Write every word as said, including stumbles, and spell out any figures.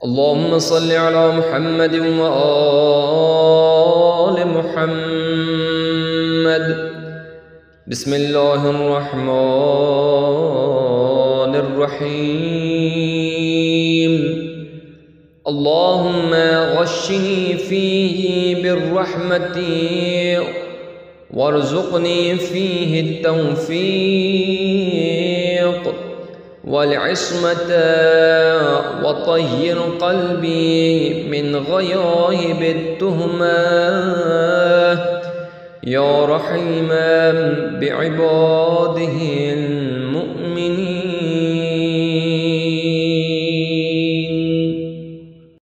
اللهم صل على محمد وآل محمد. بسم الله الرحمن الرحيم. اللهم غشني فيه بالرحمة وارزقني فيه التوفيق والعصمة وطهر قلبي من غياهب التهمة يا رحيما بعباده المؤمنين.